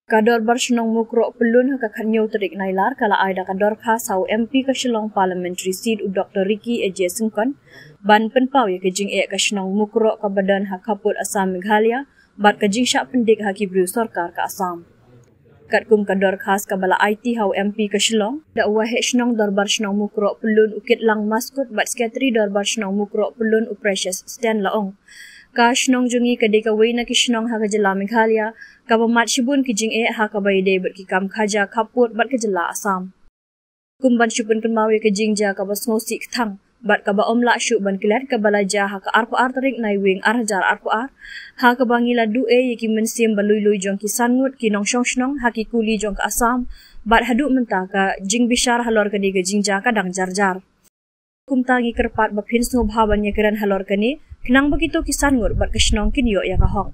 Kador Barsenong Mukro Pelun Hakakanyo Terik Nailar kala aida kador khas sau MP Kaselong Parliamentary Seat u Dr. Ricky Eje Sungkon ban penpau ya kejing Kasenong Mukro ka badan hakaput Asam Meghalaya bat kejing syak pendik hakibru sarkar ka Asam. Katkum kador khas kabala IT hau MP Kaselong da wahe Senong Dor Barsenong Mukro Pelun ukit lang maskut bat sekretari Dor Barsenong Mukro Pelun u Precious Stan Laong. Ka Senong jungi kadeka wena ki Senong ha kajela Meghalaya ka pamat sibun kijing ha ka bayde ber ki kam khaja kaput bat kajela Asam. Kumban sibun kenmau ya kijing ja ka basngosi kthang bat ka ba omla syu ban kilat ka balaja ha ka arpo artarik nai wing arjar arpo ar ha ka bangila du ya ki mensim balui-lui jong ki sangut ki nong Senong ha ki kuli jong ka Asam bat hadu menta ka jing bishar halor ka diga jing ja ka dang jar-jar. Kumtangi kerpat baphin sngo bhaban ya keran halor kani kenang begitu kisan ngur bat Kasenong kinyo ya kahong.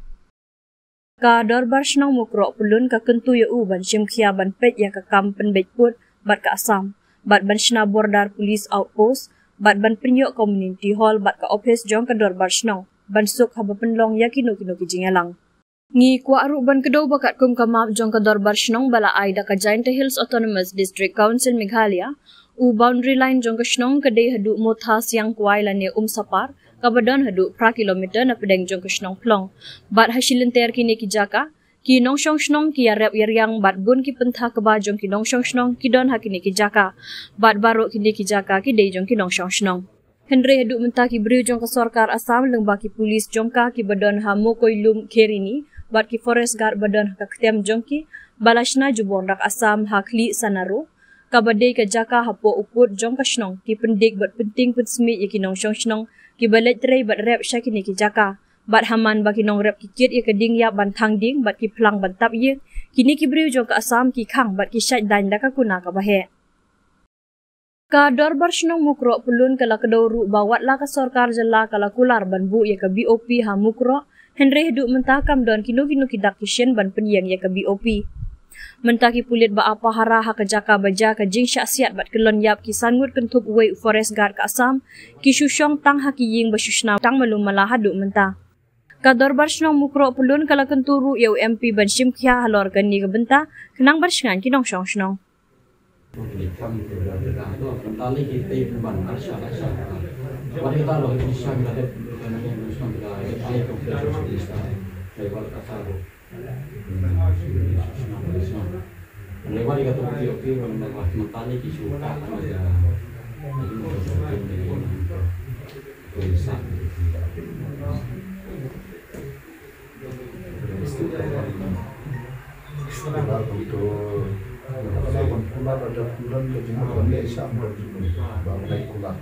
Ka Dor Barsenong Mukro Pelun ka kentu ya ban simkhia ban pet ya ka kampen betput bat ka Asam bat ban sna bordar police outpost bat ban penyok community hall bat ka office jong ka Dor Barsenong ban suk haba penlong ya kino kijingelang. Ngi kwa aru ban kedau bakat kum ka map jong ka Dor Barsenong bala aida ka Giant Hills Autonomous District Council Meghalaya u boundary line jong ka Senong kadai hadu motha siang kwai lane sapar kabadan hadu pra kilometer na pedeng jong ka Senong plong bat hasilenter kini ki jaka ki nong Senong ki yarep yaryang bat bun ki pentha ka ba jong ki nong Senong ki don hakini ki jaka bat baro kini ki jaka ki dei jong ki nong Senong Henry hadu menta ki bru jong ka sarkar Asam lengba ki polis jong ka ki badan ha mokoilum kerini bat ki forest guard badan ka ktem jong ki balashna jubon rak Asam hakli sanaro kabadai ka jaka hapo uput jong ka Senong ki pendik bat penting pensmi ya ki nong Senong ki balet tray bat rep syakini ki jaka bat haman ba ki nong rep kikit ya keding ya bantang ding bat ki plang bantap ye kini ki briu jong ka Asam ki khang bat ki syat dan da ka kuna ka bahe. Ka Dor Barsenong Mukro Pelun kala kedauru bawat la ka sarkar jela kala kular ban bu ya ka BOP ha Mukro Henry hadu mentakam don kino kidak kisien ban penyang ya ka BOP. Mentaki pulit ba apa hara ha kajaka baja ka jing syaksiat bat kelon yap ki sangut kentup wei forest guard ka Asam ki syusyong tang ha ki ying basyusna tang malum malah hadu menta. Ka Dor Barsenong Mukro Pelun kala kenturu ya MP ban simkhia halor kan ni ka benta kenang barsengan ki nong Senong. Lewat kata oke mentali kisu tak ada tulisan setelah itu kulat ada bulan kejemuran desa baru naik kulat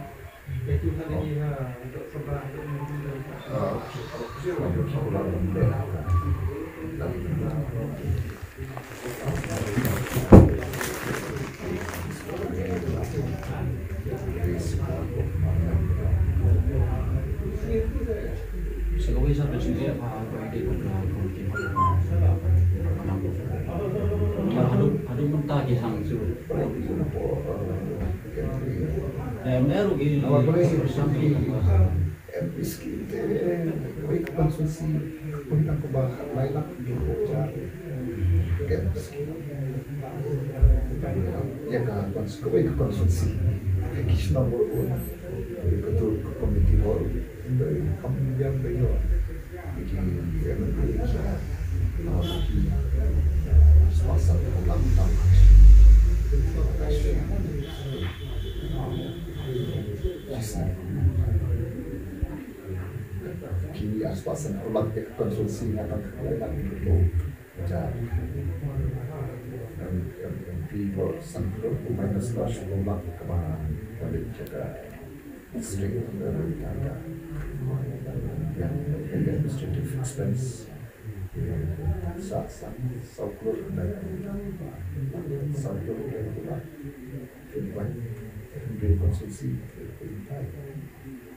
konsumsi kisah baru betul komiti baru dari kemudian beliau bikin swasta ulang tahun kini aspasan ulang konsumsi akan kelihatan itu jadi people sampai pemain sekolah ulang kemana balik jaga sering dari tangga yang administrative expense saat saukur dan saukur dan pula konsumsi